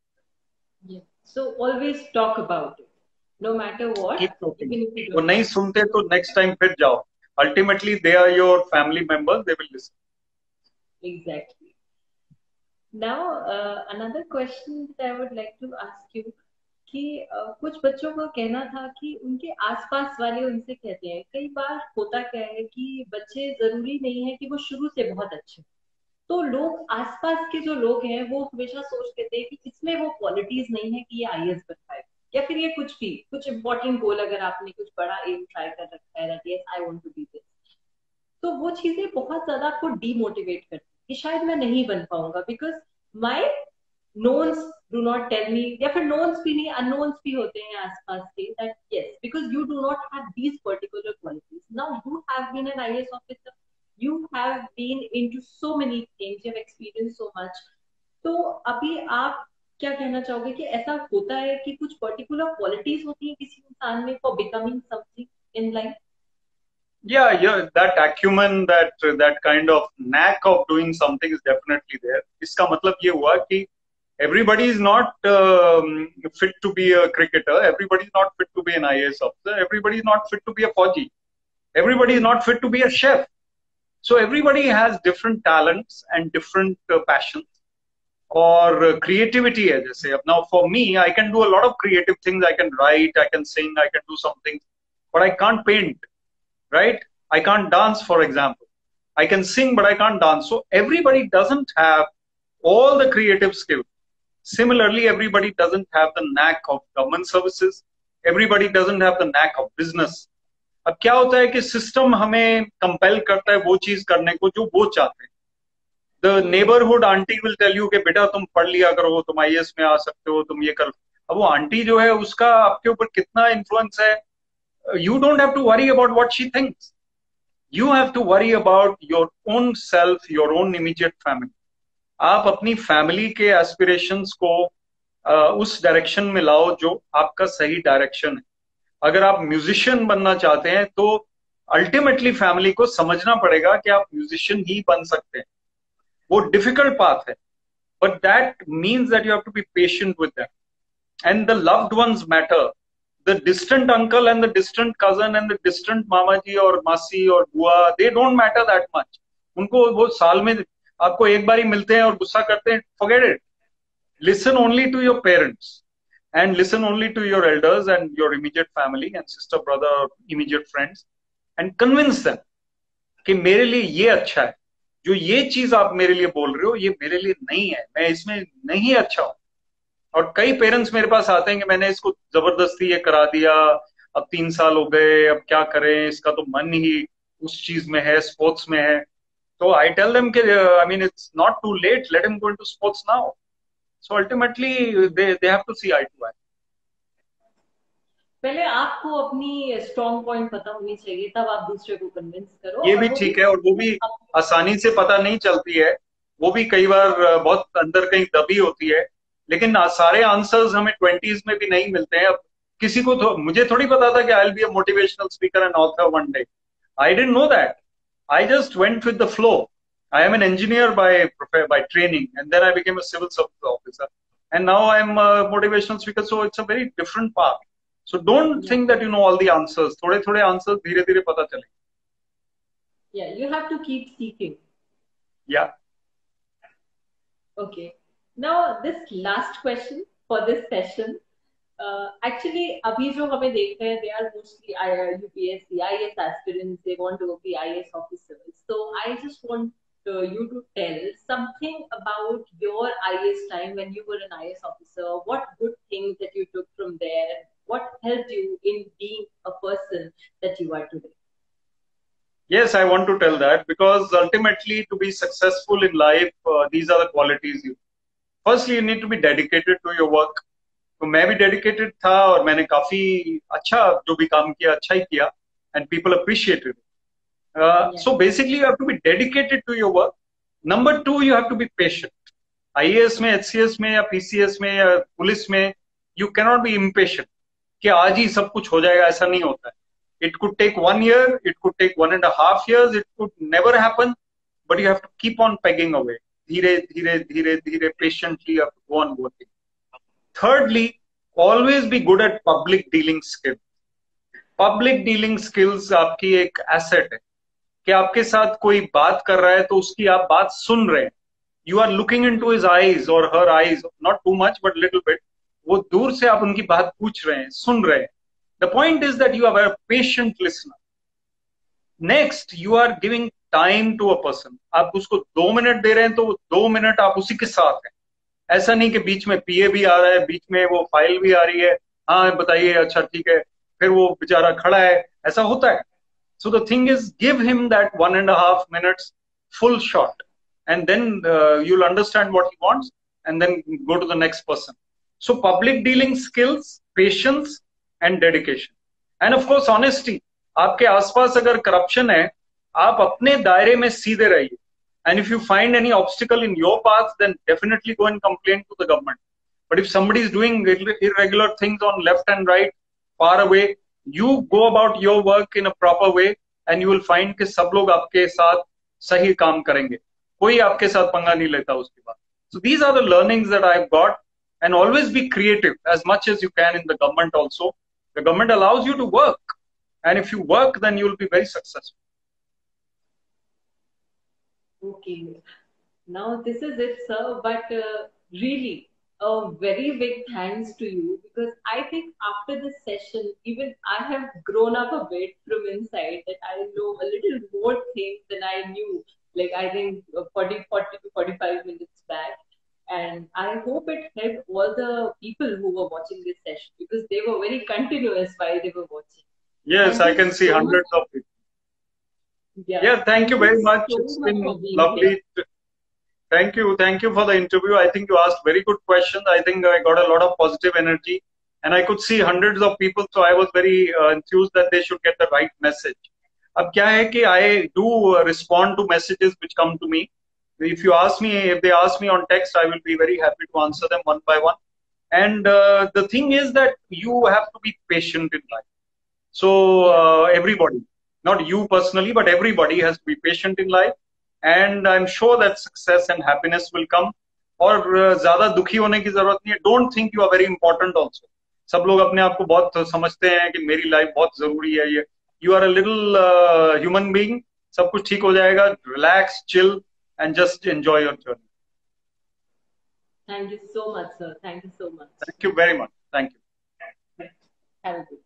Speaker 1: Yeah. So always talk about it, no matter what.
Speaker 2: Keep talking.
Speaker 1: Even if you
Speaker 2: वो
Speaker 1: don't.
Speaker 2: नहीं सुनते तो next time फिर जाओ. Ultimately, they are your family members. They will listen.
Speaker 1: Exactly. Now, uh, another question that I would like to ask you, कि uh, कुछ बच्चों को कहना था कि उनके आसपास वाले उनसे कहते हैं, कई बार होता क्या है कि बच्चे जरूरी नहीं है कि वो शुरू से बहुत अच्छे, तो लोग आसपास के जो लोग हैं वो हमेशा सोचते थे कि इसमें वो क्वालिटीज नहीं है कि ये आई ए एस बन पाए, या फिर ये कुछ भी कुछ इंपॉर्टेंट गोल अगर आपने कुछ बड़ा एम ट्राई कर रखा है that yes I want to be this, तो वो चीजें बहुत ज्यादा आपको डीमोटिवेट करती है कि शायद मैं नहीं बन पाऊंगा, because my knowns do not tell me, या फिर नोन्स भी नहीं अननोन्स भी होते हैं आसपास के, that yes because you do not have these particular qualities. Now you have been an I A S officer, you have been into so many things, you have experienced so much. तो अभी आप क्या कहना चाहोगे कि ऐसा होता है कि कुछ पर्टिकुलर क्वालिटीज होती है किसी इंसान में for becoming something in life?
Speaker 2: Yeah, yeah, that acumen, that that kind of knack of doing something is definitely there. इसका मतलब ये हुआ कि everybody is not um, fit to be a cricketer. Everybody is not fit to be an I A S officer. Everybody is not fit to be a Fauji. Everybody is not fit to be a chef. So everybody has different talents and different uh, passions. Or creativity है जैसे अब now for me I can do a lot of creative things. I can write, I can sing, I can do something, but I can't paint, right? I can't dance, for example. I can sing, but I can't dance. So everybody doesn't have all the creative skills. Similarly, everybody doesn't have the knack of government services. Everybody doesn't have the knack of business. अब क्या होता है कि system हमें compel करता है वो चीज करने को जो वो चाहते हैं. The neighbourhood aunty will tell you कि बेटा तुम पढ़ लिया करो, तुम आई ए एस में आ सकते हो, तुम ये करो. अब वो आंटी जो है उसका आपके ऊपर कितना इन्फ्लुएंस है, you don't have to worry about what she thinks. You have to worry about your own self, your own immediate family. आप अपनी फैमिली के एस्पिरेशंस को uh, उस डायरेक्शन में लाओ जो आपका सही डायरेक्शन है. अगर आप म्यूजिशियन बनना चाहते हैं तो अल्टीमेटली फैमिली को समझना पड़ेगा कि आप म्यूजिशियन ही बन सकते हैं. वो डिफिकल्ट पाथ है, but that means that you have to be patient with that. And the loved ones matter. The distant uncle and the distant cousin and the distant mama ji और मासी और बुआ, they don't matter that much. उनको वो साल में आपको एक बार ही मिलते हैं और गुस्सा करते हैं. Forget it. Listen only to your parents and listen only to your elders and your immediate family and sister, brother, or immediate friends and convince them कि मेरे लिए ये अच्छा है, जो ये चीज आप मेरे लिए बोल रहे हो ये मेरे लिए नहीं है, मैं इसमें नहीं अच्छा हूं. और कई पेरेंट्स मेरे पास आते हैं कि मैंने इसको जबरदस्ती ये करा दिया, अब तीन साल हो गए, अब क्या करें, इसका तो मन ही उस चीज में है, स्पोर्ट्स में है. तो आई टेल देम कि I mean it's not too late, let him go into sports now. So ultimately they they have to see eye to eye.
Speaker 1: पहले आपको अपनी स्ट्रॉन्ग पॉइंट पता होनी चाहिए, तब आप दूसरे को कन्विंस करो.
Speaker 2: ये
Speaker 1: और
Speaker 2: भी
Speaker 1: वो
Speaker 2: ठीक
Speaker 1: भी
Speaker 2: है, और वो भी आसानी से पता नहीं चलती है. वो भी कई बार बहुत अंदर कहीं दबी होती है. लेकिन सारे आंसर्स हमें ट्वेंटीज में भी नहीं मिलते हैं. अब किसी को तो मुझे थोड़ी पता था कि I will be a motivational speaker and author one day. I didn't know that. I just went with the flow. I am an engineer by by training and then I became a civil service officer and now I am motivational speaker. So it's a very different path. So don't think that you know all the answers. थोड़े थोड़े answers धीरे धीरे पता चलेंगे.
Speaker 1: Yeah, you have to keep seeking.
Speaker 2: Yeah.
Speaker 1: Okay. Now this last question for this session. Uh, actually, अभी जो हमें देख रहे हैं, they are mostly U P S C, I A S aspirants. They want to be I A S officers. So I just want uh, you to tell something about your I A S time when you were an I A S officer. What good things that you took from there? What helped you in being a person that you are today?
Speaker 2: Yes, I want to tell that because ultimately to be successful in life, uh, these are the qualities you. Firstly, you need to be dedicated to your work. तो मैं भी dedicated था और मैंने काफी अच्छा जो भी काम किया अच्छा ही किया and people appreciated it. Uh, yeah. So basically, you have to be dedicated to your work. Number two, you have to be patient. I A S में, H C S में या P C S में या police में, you cannot be impatient. कि आज ही सब कुछ हो जाएगा, ऐसा नहीं होता है. It could take one year, it could take one and a half years, it could never happen, but you have to keep on pegging away. धीरे धीरे धीरे धीरे patiently you have to go on working. Thirdly, always be good at public dealing skills. Public dealing skills आपकी एक asset है कि आपके साथ कोई बात कर रहा है तो उसकी आप बात सुन रहे हैं. You are looking into his eyes or her eyes, not too much but little bit. वो दूर से आप उनकी बात पूछ रहे हैं, सुन रहे हैं. The point is that you are a patient listener. Next, you are giving time to a person. आप उसको दो मिनट दे रहे हैं तो दो मिनट आप उसी के साथ हैं. ऐसा नहीं कि बीच में पीए भी आ रहा है, बीच में वो फाइल भी आ रही है, हाँ बताइए, अच्छा ठीक है, फिर वो बेचारा खड़ा है. ऐसा होता है. So the thing is, give him that one and a half minutes full shot, and then uh, you'll understand what he wants, and then go to the next person. So public dealing skills, patience, and dedication, and of course honesty. आपके आसपास अगर corruption है, आप अपने दायरे में सीधे रहिए. And if you find any obstacle in your path, then definitely go and complain to the government. But if somebody is doing irregular things on left and right, far away, you go about your work in a proper way and you will find कि सब लोग आपके साथ सही काम करेंगे, कोई आपके साथ पंगा नहीं लेता उसके बाद. So these are the learnings that I have got. And always be creative as much as you can in the government also. The government allows you to work, and if you work then you will be very successful.
Speaker 1: Okay. Now this is it, sir. But uh, really, a very big thanks to you, because I think after this session, even I have grown up a bit from inside, that I know a little more things than I knew. Like I think uh, forty, forty to forty-five minutes back. And I hope it helped all the people who were watching this session, because they were very continuous while they were watching.
Speaker 2: Yes,
Speaker 1: Thank
Speaker 2: I
Speaker 1: you
Speaker 2: can see
Speaker 1: so
Speaker 2: hundreds
Speaker 1: much.
Speaker 2: of people.
Speaker 1: Yeah.
Speaker 2: Yeah, thank you
Speaker 1: Thank you
Speaker 2: very much.
Speaker 1: so
Speaker 2: It's
Speaker 1: much
Speaker 2: been
Speaker 1: for being here.
Speaker 2: lovely. To, thank you. Thank you for the interview. I think you asked very good questions. I think I got a lot of positive energy, and I could see hundreds of people. So I was very uh, enthused that they should get the right message. अब क्या है कि I do uh, respond to messages which come to me. If you ask me, if they ask me on text, I will be very happy to answer them one by one. And uh, the thing is that you have to be patient in life. So uh, everybody, not you personally, but everybody has to be patient in life. And I'm sure that success and happiness will come. और ज्यादा दुखी होने की जरूरत नहीं है. Don't think you are very important also. सब लोग अपने आप को बहुत समझते हैं कि मेरी लाइफ बहुत जरूरी है. ये you are a little uh, human being. सब कुछ ठीक हो जाएगा. Relax, chill, and just enjoy your journey.
Speaker 1: Thank you so much, sir. Thank you so much.
Speaker 2: Thank you very much. Thank you.
Speaker 1: Have a good